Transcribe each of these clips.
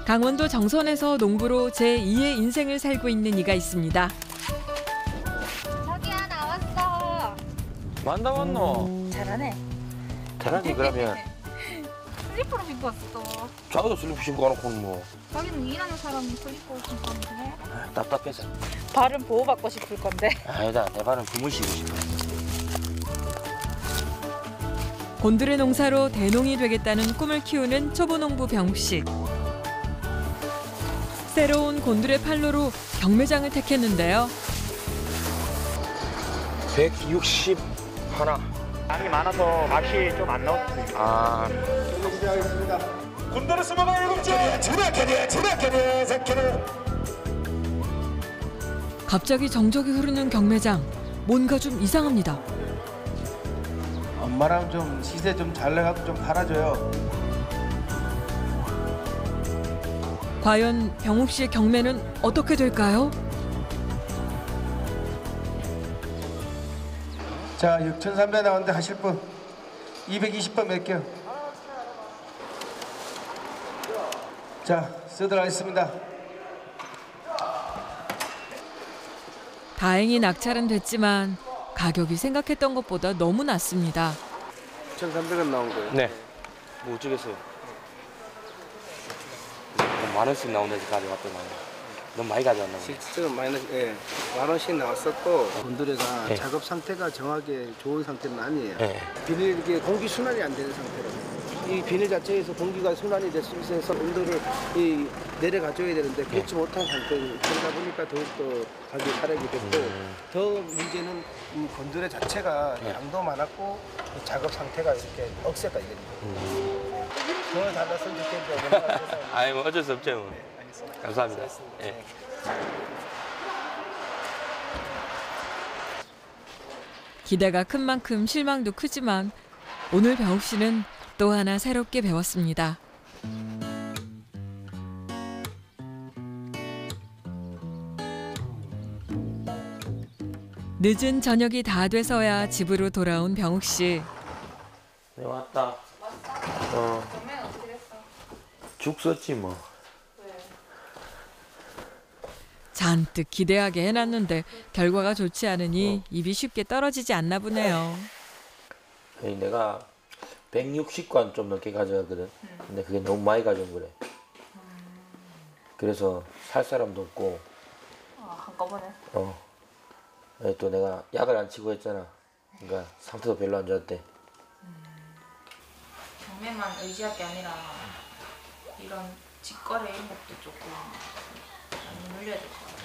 강원도 정선에서 농부로 제2의 인생을 살고 있는 이가 있습니다. 자기야 나왔어. 만다 왔노? 잘하네. 잘하지 그러면. 슬리퍼를 신고 왔어. 자기도 슬리퍼 신고 와놓고는 뭐. 자기는 일하는 사람이 슬리퍼 신고 왔는데. 답답해서. 발은 보호받고 싶을 건데. 아니다, 내 발은 주무시고 싶어. 곤드레 농사로 대농이 되겠다는 꿈을 키우는 초보농부 병욱 씨. 새로운 곤드레 판로로 경매장을 택했는데요. 160 하나. 양이 많아서 맛이 좀 안 나왔습니다. 아. 곤드레 스마가 7째 제작캐리 갑자기 정적이 흐르는 경매장. 뭔가 좀 이상합니다. 엄마랑 좀 시세 좀 잘 내갖고 좀 팔아줘요. 과연 병욱 씨의 경매는 어떻게 될까요? 자, 6,300 나오는데 하실 분 220번 몇 개요? 자, 쓰도록 하겠습니다. 다행히 낙찰은 됐지만 가격이 생각했던 것보다 너무 낮습니다. 6,300원 나온 거예요? 네. 뭐 어쩌겠어요. 만 원씩 나온다지 가져갔더만. 너무 많이 가져왔나 보네. 실질적으로 마이너스, 예, 만 원씩 나왔었고 곤드레가 네. 작업 상태가 정확하게 좋은 상태는 아니에요. 네. 비닐 이게 공기 순환이 안 되는 상태라서 이 비닐 자체에서 공기가 순환이 될 수 있어서 온도를 내려가줘야 되는데 그렇지 못한 상태를 그러다 보니까 더욱더 가격이 하락이 됐고 더 문제는 곤드레 자체가 양도 많았고 작업 상태가 이렇게 억세가 이게 더 달랐으면 좋겠는데 아이 뭐 어쩔 수 없죠. 뭐. 감사합니다. 예. 기대가 큰 만큼 실망도 크지만 오늘 병욱 씨는 또 하나 새롭게 배웠습니다. 늦은 저녁이 다 돼서야 집으로 돌아온 병욱 씨. 네 왔다. 경매는 어떻게 됐어? 죽 썼지 뭐. 잔뜩 기대하게 해놨는데 결과가 좋지 않으니 입이 쉽게 떨어지지 않나 보네요. 아니, 내가 160관 좀 넘게 가져갔거든. 근데 그게 너무 많이 가져온 거래. 그래서 살 사람도 없고. 한꺼번에. 아니, 또 내가 약을 안 치고 했잖아. 그러니까 상태도 별로 안 좋았대. 경매만 의지할 게 아니라 이런 직거래 이런 것도 조금 많이 늘려야 될 것 같아요.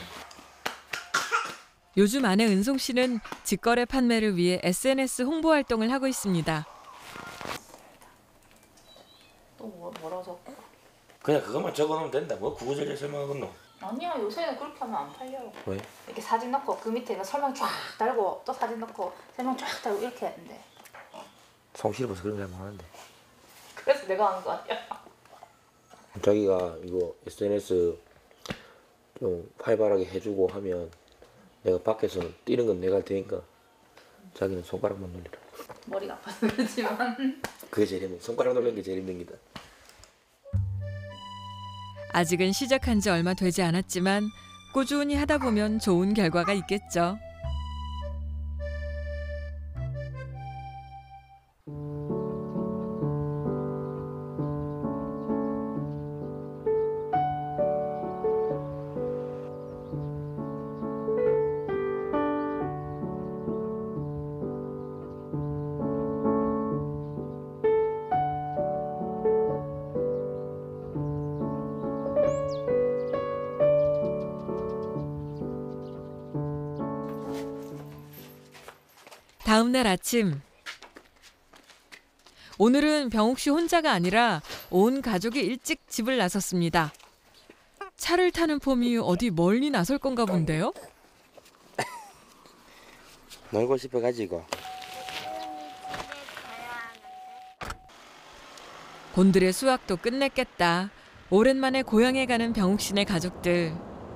요즘 아내 은송 씨는 직거래 판매를 위해 SNS 홍보 활동을 하고 있습니다. 또 뭐라고 적고? 그냥 그것만 적어놓으면 된다. 뭐 구구절절 설명하겠노. 아니야, 요새는 그렇게 하면 안 팔려. 왜? 이렇게 사진 넣고 그 밑에 설명 쫙 달고 또 사진 넣고 설명 쫙 달고 이렇게 해야 된대. 성실히 벌써 그런 거 잘 못하는데. 그래서 내가 하는 거 아니야? 자기가 이거 SNS 좀 활발하게 해주고 하면 내가 밖에서 뛰는 건 내가 할 테니까 자기는 손가락만 놀리라. 머리가 아파서 그렇지만. 그게 제일 힘든. 손가락 놀리는 게 제일 힘든 기다. 아직은 시작한 지 얼마 되지 않았지만 꾸준히 하다 보면 좋은 결과가 있겠죠. 다음 날 아침. 오늘은 병욱 씨 혼자가 아니라 온 가족이 일찍 집을 나섰습니다. 차를 타는 폼이 어디 멀리 나설 건가 본데요? 놀고 싶어가지고. 곤드레 수확도 끝냈겠다. 오랜만에 고향에 가는 병욱 씨네 가족들.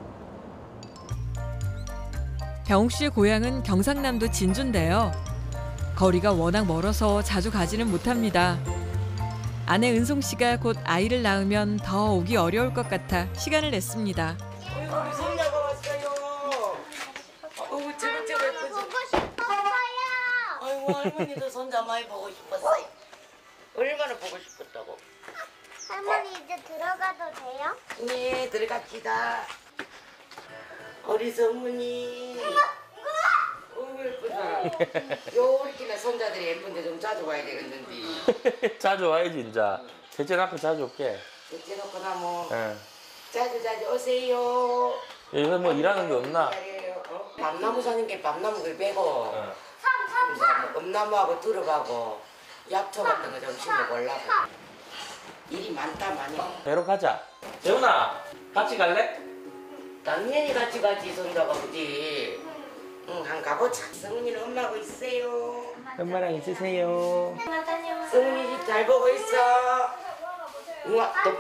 병욱 씨의 고향은 경상남도 진주인데요. 거리가 워낙 멀어서 자주 가지는 못합니다. 아내 은송 씨가 곧 아이를 낳으면 더 오기 어려울 것 같아 시간을 냈습니다. 우리 손녀가 왔어요. 어우 저거 예쁘지. 보고 싶었어요. 아이고 할머니도 손자 많이 보고 싶었어요. 얼마나 보고 싶었다고. 할머니 이제 들어가도 돼요? 네 들어갑시다. 우리 성문이. 어우 예쁘다. 요렇게나 손자들이 예쁜데 좀 자주 와야 되겠는데. 자주 와야지 진짜. 대체 갖고 자주 올게. 어째 놓고 나뭐 예. 자주 오세요. 여기서 뭐 일하는 게 없나? 밤나무 사는 게 밤나무를 빼고 이제 뭐 엄나무하고 두릅하고 약초 같은 거 좀 심어보려고. 일이 많다 많이. 배로 가자. 재훈아 같이 갈래? 당연히 같이 가지 손자가 그지. 응, 한 가보자. 성훈이는 엄마하고 있어요. 엄마랑 있으세요. 성훈이 집 잘 보고 있어. 우와 또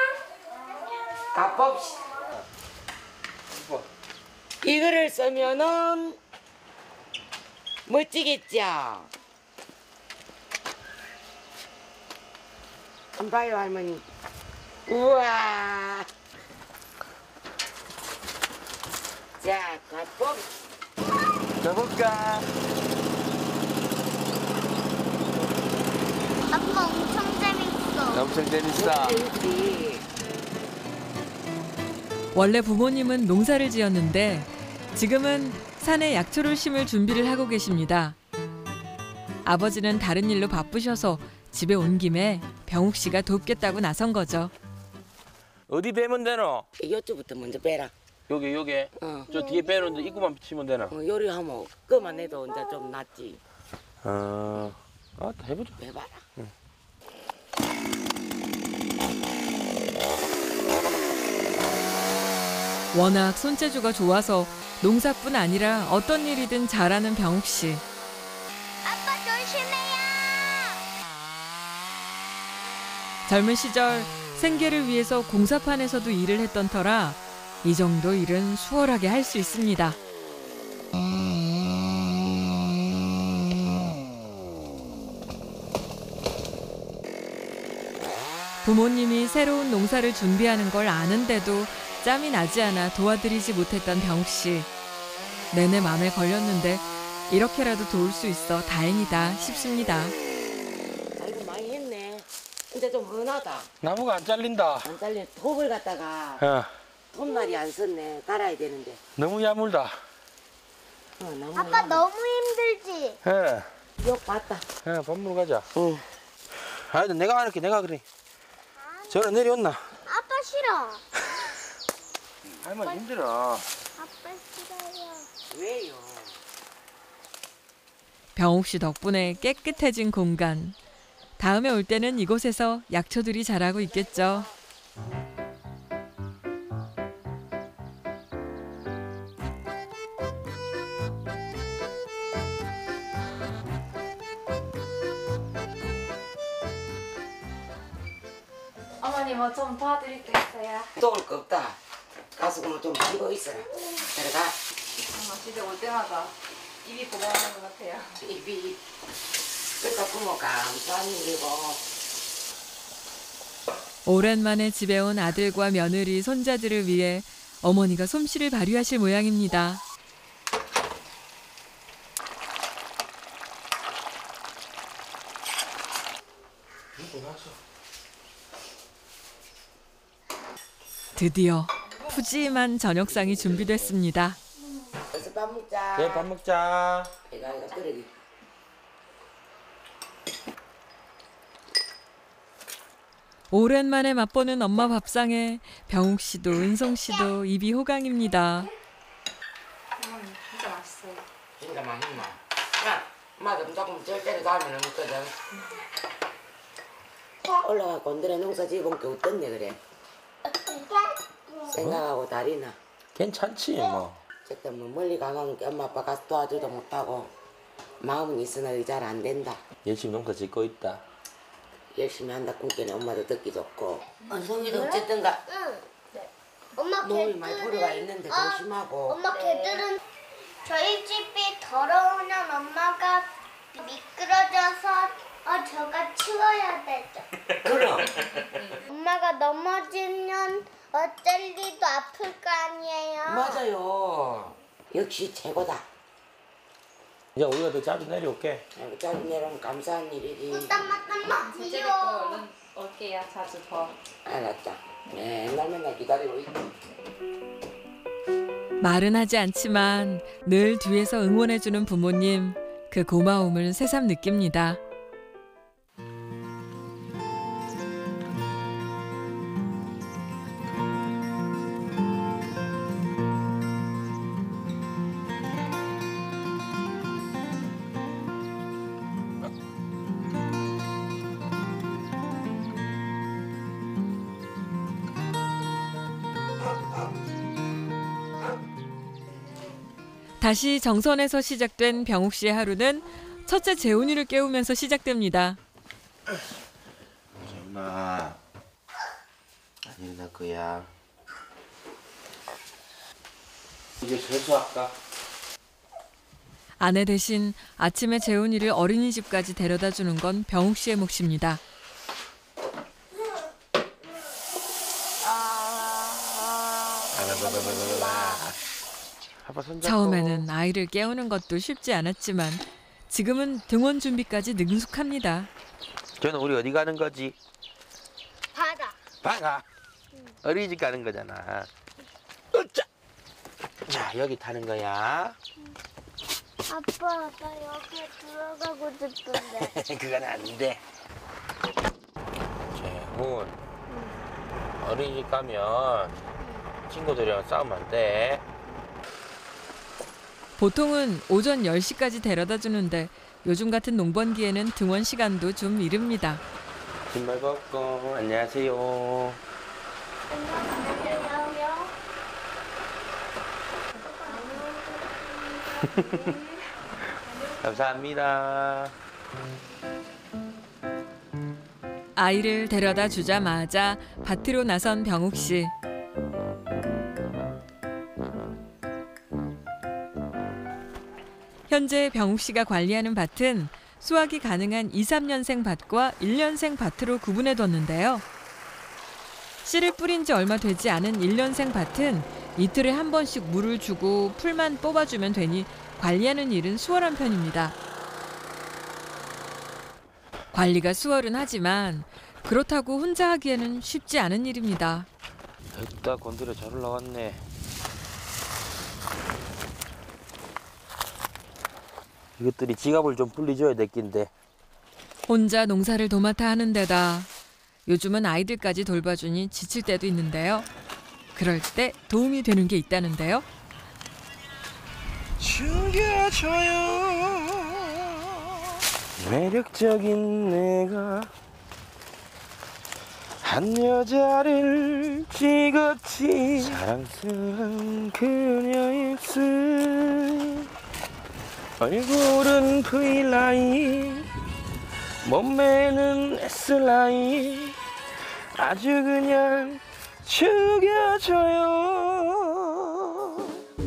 가봅시다. 이거를 쓰면은 멋지겠죠? 안 봐요 할머니. 우와. 자 가봅시다. 가볼까? 아빠 엄청 재밌어. 엄청 재밌다. 재밌지? 원래 부모님은 농사를 지었는데 지금은 산에 약초를 심을 준비를 하고 계십니다. 아버지는 다른 일로 바쁘셔서 집에 온 김에 병욱 씨가 돕겠다고 나선 거죠. 어디 빼면 되노? 이쪽부터 먼저 빼라. 여기. 어. 저 뒤에 빼놓는데 입구만 치면 되나? 요리하면 그만 해도 이제 좀 낫지. 아, 해보자. 빼봐라. 워낙 손재주가 좋아서 농사뿐 아니라 어떤 일이든 잘하는 병욱 씨. 아빠 조심해요. 젊은 시절 생계를 위해서 공사판에서도 일을 했던 터라 이 정도 일은 수월하게 할 수 있습니다. 부모님이 새로운 농사를 준비하는 걸 아는데도 짬이 나지 않아 도와드리지 못했던 병욱 씨. 내내 맘에 걸렸는데 이렇게라도 도울 수 있어 다행이다 싶습니다. 아이고 많이 했네. 근데 좀 흔하다. 나무가 안 잘린다. 안 잘린 톱을 갖다가 야, 톱날이 안 썼네. 갈아야 되는데. 너무 야물다. 너무 아빠 너무 힘들지? 예, 욕 봤다. 밥 먹으러 가자. 응. 하여튼 내가 할게, 내가 그래. 저는 내려온나? 아빠 싫어. 할머니 힘들어. 아빠 싫어요. 왜요? 병욱 씨 덕분에 깨끗해진 공간. 다음에 올 때는 이곳에서 약초들이 자라고 있겠죠. 어머니 뭐 좀 도와드릴 게 있어요? 도울 거 없다. 가서 그만 좀 쉬고 있어라. 들어가. 엄마 집에 올 때마다 입이 고마워하는 것 같아요. 입이 그러니까 부모 감사한 일이고. 오랜만에 집에 온 아들과 며느리, 손자들을 위해 어머니가 솜씨를 발휘하실 모양입니다. 드디어 푸짐한 저녁상이 준비됐습니다. 그래서 밥 먹자. 네, 밥 먹자. 이거 끓여기. 오랜만에 맛보는 엄마 밥상에 병욱 씨도 은성 씨도 입이 호강입니다. 어머니 진짜 맛있어요. 진짜 맛있나? 야, 엄마도 조금 절대로 다음에 먹거든. 올라가 곤드레 농사 지은 게 어떻네 그래? 생각하고 다리나. 괜찮지 뭐. 어쨌든 뭐 멀리 가면 엄마 아빠 가서 도와주도 못하고 마음은 있으나 의잘 안 된다. 열심히 농사 짓고 있다. 열심히 한다 꿈깨는 엄마도 듣기 좋고. 성기도 어쨌든가 응. 엄마 몸이 많이 포로가 있는데 어? 조심하고. 엄마 개들은 저희 집이 더러우면 엄마가 미끄러져서 저가 치워야 되죠. 그럼. 엄마가 넘어지면 어쩔 리도 아플 거 아니에요. 맞아요. 역시 최고다. 이제 우리가 더 자주 내려올게. 자주 내려오면 감사한 일이지. 땀만 첫째 뵙고 얼른 올게요. 자주 더. 알았다. 맨날 맨날 기다리고 있다. 말은 하지 않지만 늘 뒤에서 응원해주는 부모님, 그 고마움을 새삼 느낍니다. 다시 정선에서 시작된 병욱 씨의 하루는 첫째 재훈이를 깨우면서 시작됩니다. 엄마 안 일어날 거야. 이제 세수할까? 아내 대신 아침에 재훈이를 어린이집까지 데려다 주는 건 병욱 씨의 몫입니다. 처음에는 아이를 깨우는 것도 쉽지 않았지만 지금은 등원 준비까지 능숙합니다. 저는 우리 어디 가는 거지? 바다. 바다. 어린이집 가는 거잖아. 으짜. 자, 여기 타는 거야. 아빠 여기 들어가고 싶은데. 그건 안 돼. 재훈, 어린이집 가면 친구들이랑 싸우면 안 돼. 보통은 오전 10시까지 데려다 주는데 요즘 같은 농번기에는 등원 시간도 좀 이릅니다. 신발 벗고 안녕하세요. 안녕하세요. 감사합니다. 아이를 데려다 주자마자 밭으로 나선 병욱 씨. 현재 병욱 씨가 관리하는 밭은 수확이 가능한 2, 3년생 밭과 1년생 밭으로 구분해뒀는데요. 씨를 뿌린 지 얼마 되지 않은 1년생 밭은 이틀에 한 번씩 물을 주고 풀만 뽑아주면 되니 관리하는 일은 수월한 편입니다. 관리가 수월은 하지만 그렇다고 혼자 하기에는 쉽지 않은 일입니다. 됐다, 건드려 잘 올라왔네. 이것들이 지갑을 좀 불리줘야 될 낀데. 혼자 농사를 도맡아 하는 데다 요즘은 아이들까지 돌봐주니 지칠 때도 있는데요. 그럴 때 도움이 되는 게 있다는데요. 죽여줘요. 매력적인 내가 한 여자를 찍었지. 사랑스러운 그녀의 입술, 얼굴은 V라인, 몸매는 S라인, 아주 그냥 죽여줘요.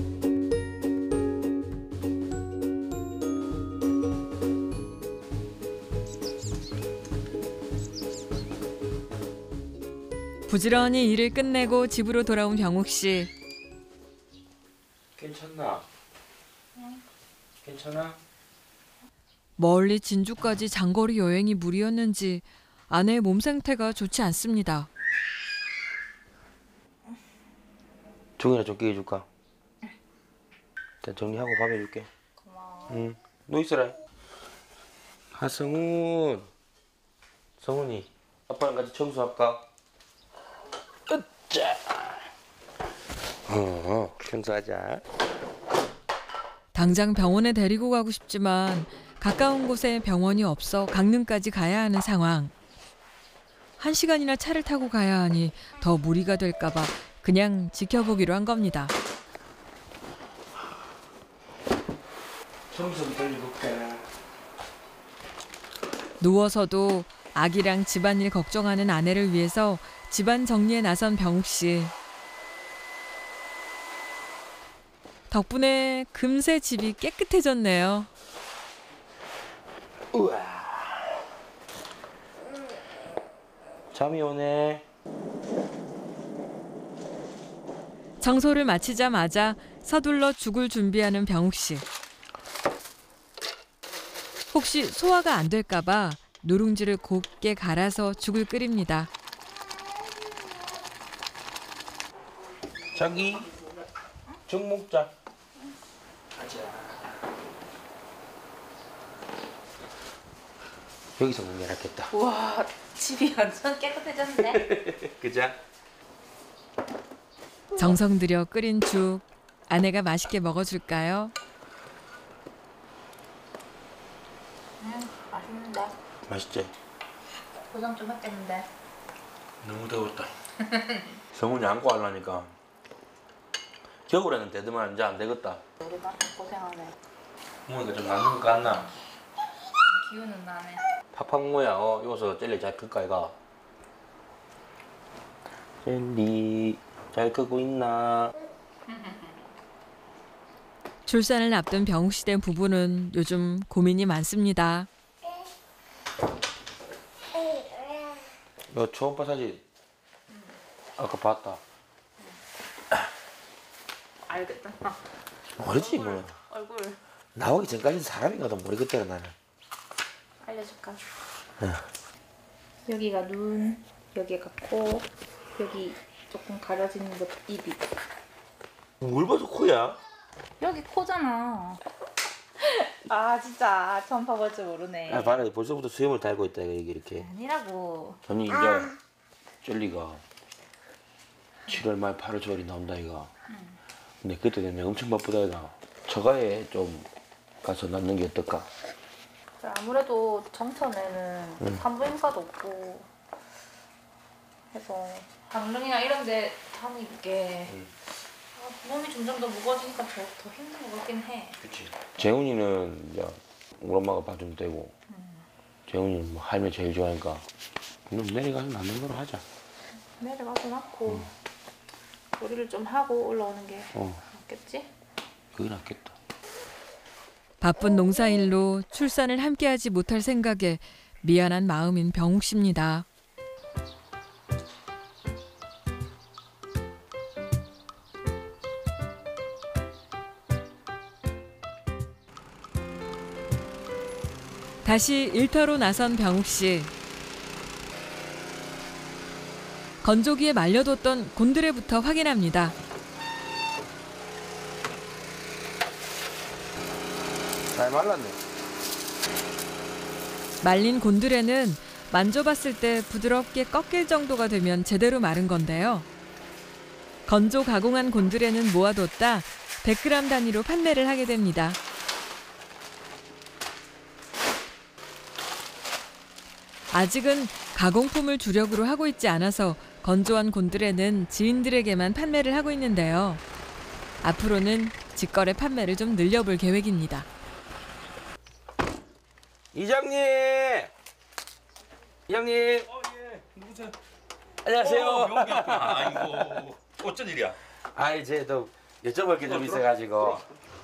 부지런히 일을 끝내고 집으로 돌아온 병욱 씨. 괜찮나? 괜찮아? 멀리 진주까지 장거리 여행이 무리였는지 아내의 몸 상태가 좋지 않습니다. 종이나 좀 끼워줄까? 일단 정리하고 밥 해줄게. 고마워. 응. 너 있어라. 하성훈. 성훈이. 아빠랑 같이 청소할까? 으짜. 청소하자. 당장 병원에 데리고 가고 싶지만 가까운 곳에 병원이 없어 강릉까지 가야 하는 상황. 1시간이나 차를 타고 가야 하니 더 무리가 될까 봐 그냥 지켜보기로 한 겁니다. 청소 좀 돌려볼까? 누워서도 아기랑 집안일 걱정하는 아내를 위해서 집안 정리에 나선 병욱 씨. 덕분에 금세 집이 깨끗해졌네요. 우와. 잠이 오네. 청소를 마치자마자 서둘러 죽을 준비하는 병욱 씨. 혹시 소화가 안 될까 봐 누룽지를 곱게 갈아서 죽을 끓입니다. 자기 죽 먹자. 여기서 먹는 게 낫겠다. 우와, 집이 완전 깨끗해졌네. 그죠? 정성 들여 끓인 죽. 아내가 맛있게 먹어줄까요? 맛있는데. 맛있지? 고생 좀 했겠는데. 너무 더웠다. 성훈이 안고 하려니까 겨울에는 되더만 이제 안 되겠다. 우리 남편 고생하네. 어머니가 좀 낫는 것 같나? 기운은 나네. 팍팍 모야 여기서 젤리 잘 클까 이가? 젤리 잘 크고 있나? 출산을 앞둔 병욱 씨 된 부부는 요즘 고민이 많습니다. 너 초음파 사진 아까 봤다. 알겠다. 모르지 뭐. 얼굴 나오기 전까지는 사람인가도 모르겠더라 나는. 알려줄까? 여기가 눈, 여기가 코, 여기 조금 가려지는 것 입이. 뭘 봐서 코야? 여기 코잖아. 아 진짜 처음 봐볼 줄 모르네. 아 봐라 벌써부터 수염을 달고 있다 이게 이렇게. 아니라고. 아니 이제 젤리가 7월 말 8월 초월이 나온다 이가. 근데 그때 되면 엄청 바쁘다 이가. 처가에 좀 가서 낳는 게 어떨까? 아무래도 정천에는 산부인과도 없고 해서 강릉이나 이런 데 다니게 몸이 점점 더 무거워지니까 더 힘든 것 같긴 해. 그치. 재훈이는 이제 우리 엄마가 봐주면 되고 재훈이는 뭐 할매 제일 좋아하니까 그럼 내려가서 낳는 거로 하자. 내려가서 낳고 요리를 좀 하고 올라오는 게 낫겠지? 그게 낫겠다. 바쁜 농사일로 출산을 함께하지 못할 생각에 미안한 마음인 병욱 씨입니다. 다시 일터로 나선 병욱 씨. 건조기에 말려뒀던 곤드레부터 확인합니다. 잘 말랐네. 말린 곤드레는 만져봤을 때 부드럽게 꺾일 정도가 되면 제대로 마른 건데요. 건조 가공한 곤드레는 모아뒀다 100g 단위로 판매를 하게 됩니다. 아직은 가공품을 주력으로 하고 있지 않아서 건조한 곤드레는 지인들에게만 판매를 하고 있는데요. 앞으로는 직거래 판매를 좀 늘려볼 계획입니다. 이장님! 이장님! 예. 누구세요? 안녕하세요. 명기였구나. 아이고. 어쩐 일이야? 아이, 또 여쭤볼 게 좀 있어가지고.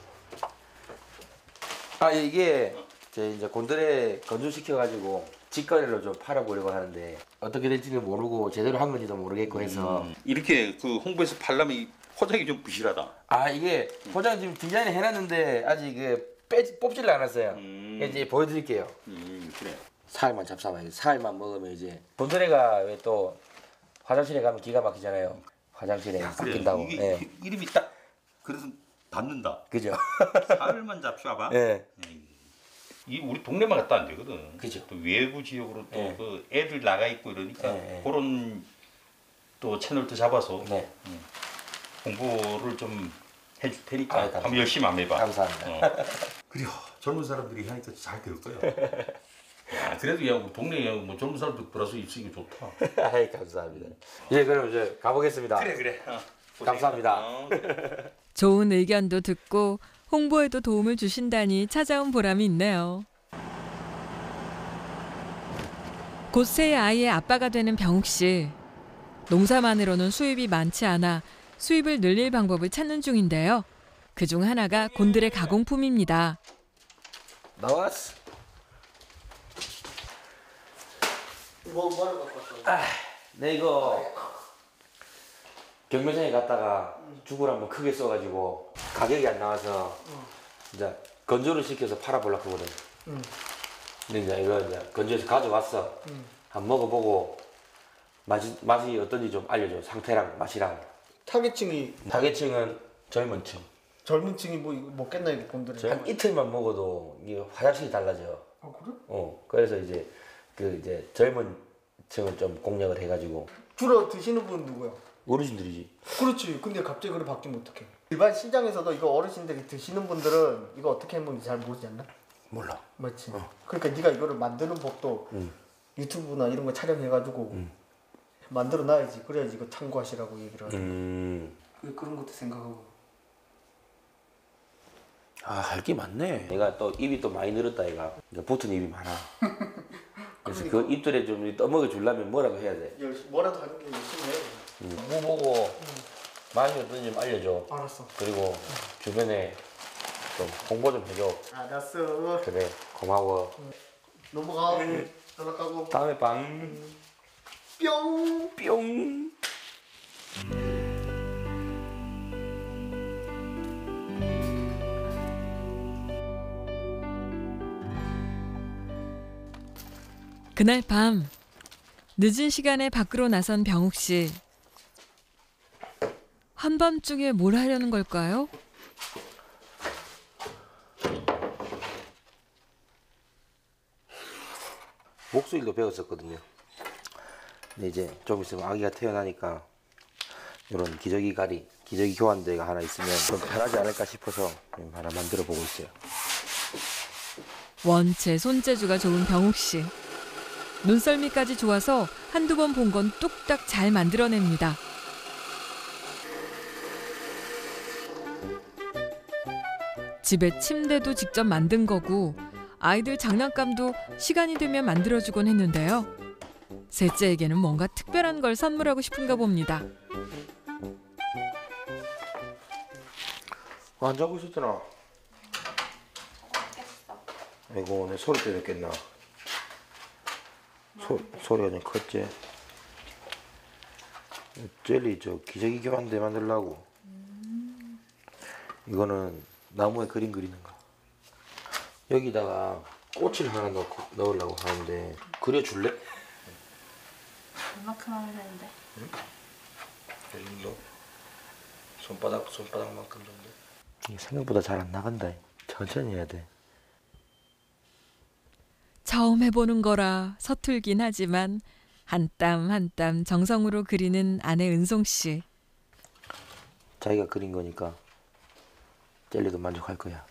아, 이게 제 이제 곤드레 건조시켜가지고 직거래로 좀 팔아보려고 하는데 어떻게 될지는 모르고 제대로 한 건지도 모르겠고 해서. 이렇게 그 홍보에서 팔려면 이 포장이 좀 부실하다. 아, 이게 포장 지금 디자인 해놨는데 아직 이게 뽑지를 않았어요. 이제 보여드릴게요. 그래. 사흘만 잡사봐요. 사흘만 먹으면 이제 곤드레가 왜 또 화장실에 가면 기가 막히잖아요. 화장실에 바뀐다고. 이게 예. 이름이 딱 그래서 닿는다. 그죠? 사흘만 잡숴봐. 예. 이 우리 동네만 갔다 안 되거든. 그죠. 또 외부 지역으로 또 예. 그 애들 나가 있고 이러니까 예. 그런 또 채널도 잡아서 네. 홍보를 좀 해줄 테니까 아유, 한번 열심히 한번 해봐. 감사합니다. 그래요. 젊은 사람들이 하니까 잘 될 거야. 야, 그래도 야, 우리 동네에 뭐 젊은 사람들 플러스 있으니까 좋다. 아이, 감사합니다. 이제 그럼 이제 가보겠습니다. 그래. 감사합니다. 좋은 의견도 듣고 홍보에도 도움을 주신다니 찾아온 보람이 있네요. 곧 새 아이의 아빠가 되는 병욱 씨. 농사만으로는 수입이 많지 않아 수입을 늘릴 방법을 찾는 중인데요. 그중 하나가 곤드레 가공품입니다. 나왔어. 뭐하러 갖고 왔어? 내 이거 경매장에 갔다가 죽을 한번 크게 써가지고 가격이 안 나와서 이제 건조를 시켜서 팔아보려고 하거든. 근데 이제 이거 이제 건조해서 가져왔어. 한번 먹어보고 맛이 어떤지 좀 알려줘. 상태랑 맛이랑. 타겟층은 젊은 층. 젊은 층이 뭐 이거 먹겠나 이거 곰돌이. 한 이틀만 먹어도 이게 화장실이 달라져. 아 그래? 그래서 이제 이제 젊은 층을 좀 공략을 해가지고. 주로 드시는 분은 누구야? 어르신들이지. 그렇지. 근데 갑자기 그래 바뀌면 어떡해? 일반 시장에서도 이거 어르신들이 드시는 분들은 이거 어떻게 먹는지 잘 모르지 않나? 몰라. 맞지. 그러니까 네가 이거를 만드는 법도 유튜브나 이런 거 촬영해가지고 만들어 놔야지. 그래야지 이거 참고하시라고 얘기를 하죠. 그런 것도 생각하고. 할 게 많네. 내가 또 입이 또 많이 늘었다 얘가. 그러니까 붙은 입이 많아. 그래서 그 입들에 좀 떠먹여 주려면 뭐라도 해야 돼. 뭐라도 하는 게 열심히 해. 무 보고 맛이 어떤지 좀 알려줘. 알았어. 그리고 주변에 좀 홍보 좀 해줘. 알았어. 그래, 고마워. 넘어가. 연락하고. 다음에 방. 뿅. 뿅. 그날 밤 늦은 시간에 밖으로 나선 병욱 씨. 한밤중에 뭘 하려는 걸까요? 목소리도 배웠었거든요. 근데 이제 좀 있으면 아기가 태어나니까 이런 기저귀 교환대가 하나 있으면 좀 편하지 않을까 싶어서 하나 만들어 보고 있어요. 원체 손재주가 좋은 병욱 씨. 눈썰미까지 좋아서 한두 번 본 건 뚝딱 잘 만들어냅니다. 집에 침대도 직접 만든 거고 아이들 장난감도 시간이 되면 만들어주곤 했는데요. 셋째에게는 뭔가 특별한 걸 선물하고 싶은가 봅니다. 안 자고 있었잖아. 아이고 내 소리 때문에 깼나. 소리가 좀 컸지. 젤리 기저귀 교환대 만들려고. 이거는 나무에 그림 그리는 거. 여기다가 꽃을 하나 넣으려고 하는데 그려줄래? 얼마큼 하면 되는데? 응? 이 정도? 손바닥만큼 정도? 이게 생각보다 잘 안 나간다. 천천히 해야 돼. 처음 해보는 거라 서툴긴 하지만 한 땀 한 땀 정성으로 그리는 아내 은송 씨. 자기가 그린 거니까 젤리도 만족할 거야.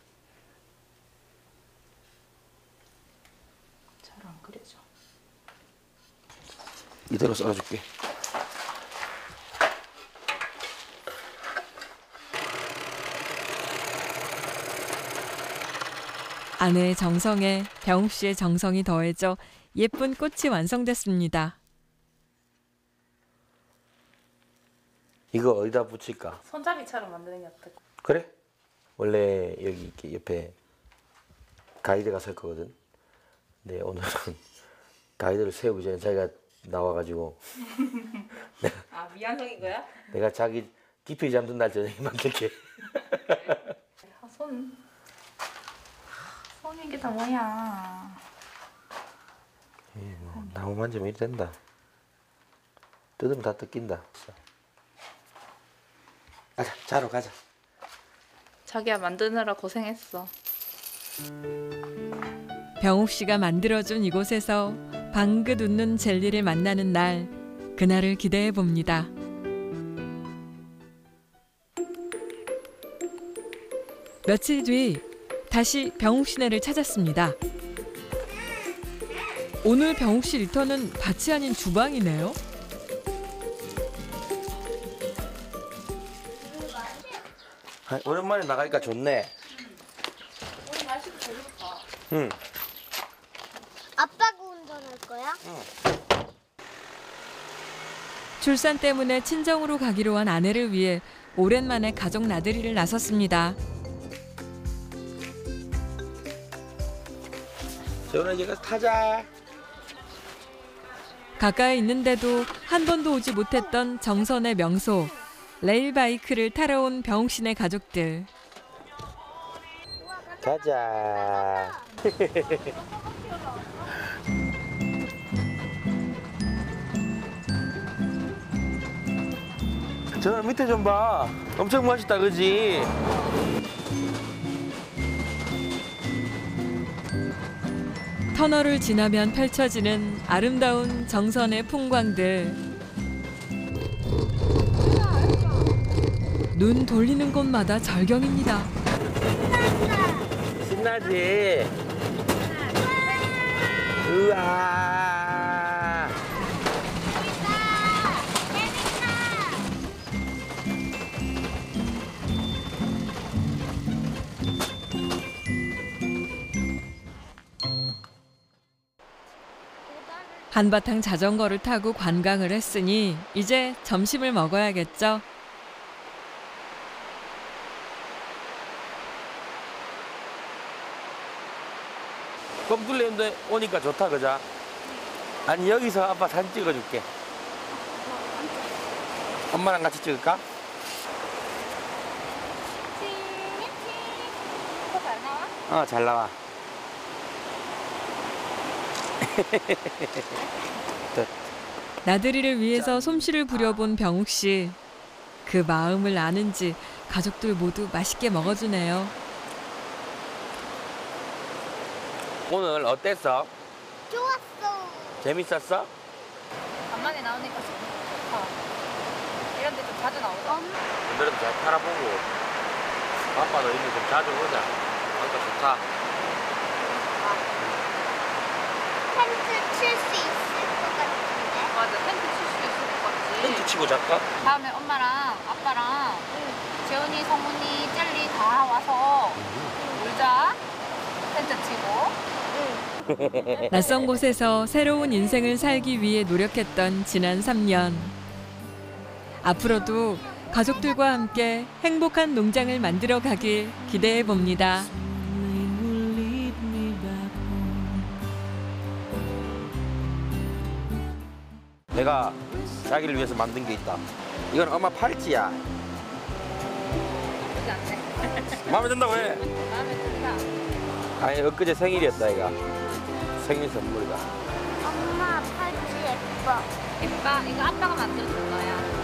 잘 안 그려져. 이대로 썰어줄게. 아내의 정성에 병욱 씨의 정성이 더해져 예쁜 꽃이 완성됐습니다. 이거 어디다 붙일까? 손잡이처럼 만드는 게 어떨까? 그래? 원래 여기 이렇게 옆에 가이드가 설 거거든. 근데 오늘은 가이드를 세우기 전에 자기가 나와가지고 아 미안성인 거야? 내가 자기 깊이 잠든 날 저녁에 만들게. 손이 이게 다 뭐야? 뭐 나무 만지면 이리 된다. 뜯으면 다 뜯긴다. 가자, 자러 가자. 자기야 만드느라 고생했어. 병욱 씨가 만들어준 이곳에서 방긋 웃는 젤리를 만나는 날, 그날을 기대해 봅니다. 며칠 뒤 다시 병욱 씨네를 찾았습니다. 오늘 병욱 씨 리턴은 밭이 아닌 주방이네요. 오랜만에 나가니까 좋네. 오늘 날씨도 되게 좋다. 응. 아빠가 운전할 거야? 출산 때문에 친정으로 가기로 한 아내를 위해 오랜만에 가족 나들이를 나섰습니다. 재훈아 이제 가서 타자. 가까이 있는데도 한 번도 오지 못했던 정선의 명소 레일바이크를 타러 온 병욱 씨네 가족들. 가자. 저 밑에 좀 봐. 엄청 멋있다, 그지? 터널을 지나면 펼쳐지는 아름다운 정선의 풍광들. 눈 돌리는 곳마다 절경입니다. 신나지? 우와. 한바탕 자전거를 타고 관광을 했으니 이제 점심을 먹어야겠죠. 껌뚫리는데 오니까 좋다, 그자? 아니, 여기서 아빠 사진 찍어줄게. 엄마랑 같이 찍을까? 잘 나와. 나들이를 위해서 솜씨를 부려본 병욱 씨. 그 마음을 아는지 가족들 모두 맛있게 먹어주네요. 오늘 어땠어? 좋았어. 재밌었어? 간만에 나오니까 좋다. 이런 데 좀 자주 나오자. 오늘은 잘 팔아보고 아빠도 이제 좀 자주 오자. 그러니까 좋다. 텐트 칠 수 있을 것 같은데. 맞아, 텐트 칠 수 있을 것 같지. 텐트 치고 잘까? 다음에 엄마랑 아빠랑 재훈이, 성훈이, 젤리 다 와서 놀자. 텐트 치고. 낯선 곳에서 새로운 인생을 살기 위해 노력했던 지난 3년. 앞으로도 가족들과 함께 행복한 농장을 만들어 가길 기대해 봅니다. 내가 자기를 위해서 만든 게 있다. 이건 엄마 팔찌야. 그지 않네. 마음에 든다고 해. 마음에 든다. 아니, 엊그제 생일이었다, 이가. 생일 선물이다. 엄마 팔찌 예뻐. 예뻐. 이거 아빠가 만들어준 거야.